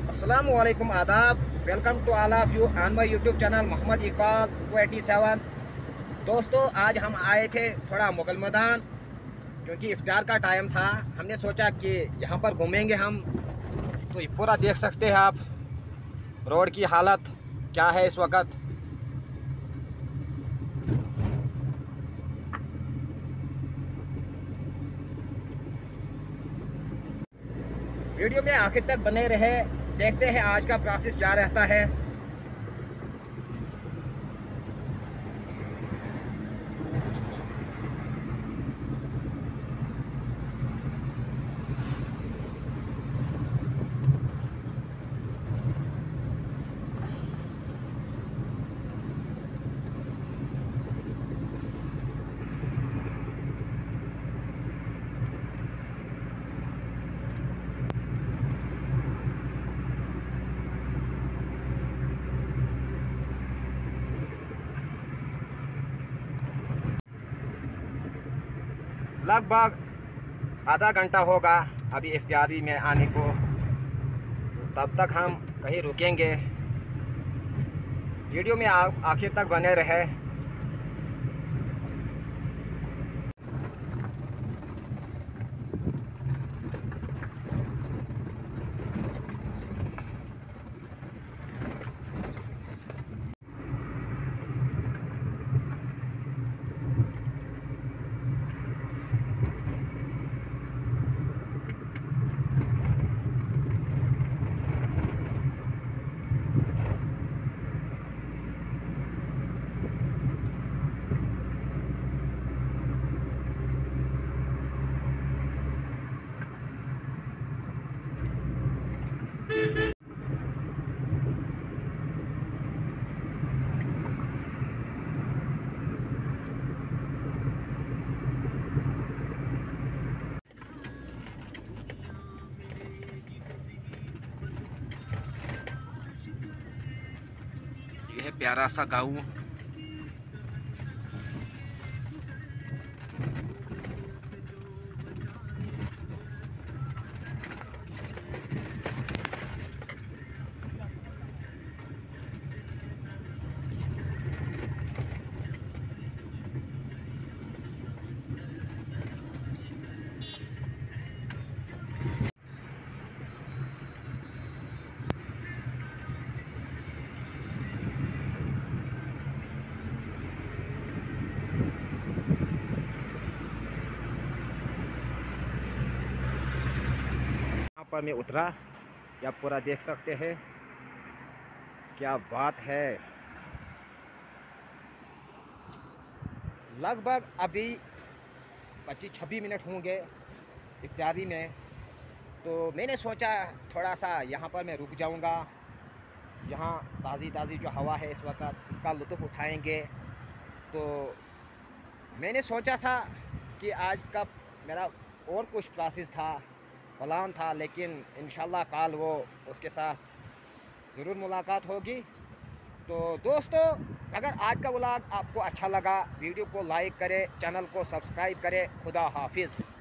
अस्सलामुअलैकुम आदाब। Welcome to all of you on my YouTube channel Mohammad Iqbal 287। दोस्तों, आज हम आए थे थोड़ा मुगल मैदान क्योंकि इफ्तार का टाइम था। हमने सोचा कि यहाँ पर घूमेंगे हम। तो ये पूरा देख सकते हैं आप, रोड की हालत क्या है इस वक्त। वीडियो में आखिर तक बने रहे, देखते हैं आज का प्रोसेस क्या रहता है। लगभग आधा घंटा होगा अभी इफ्तारी में आने को, तब तक हम कहीं रुकेंगे। वीडियो में आखिर तक बने रहे। यह है प्यारा सा गाँव। पर मैं उतरा, या पूरा देख सकते हैं, क्या बात है। लगभग अभी 25-26 मिनट होंगे इफ्तारी में। तो मैंने सोचा थोड़ा सा यहाँ पर मैं रुक जाऊँगा। यहाँ ताज़ी ताज़ी जो हवा है इस वक्त, इसका लुत्फ़ उठाएंगे। तो मैंने सोचा था कि आज का मेरा और कुछ प्रोसेस था, प्लान था, लेकिन इंशाल्लाह कल वो उसके साथ ज़रूर मुलाकात होगी। तो दोस्तों, अगर आज का व्लॉग आपको अच्छा लगा, वीडियो को लाइक करें, चैनल को सब्सक्राइब करें। खुदा हाफिज़।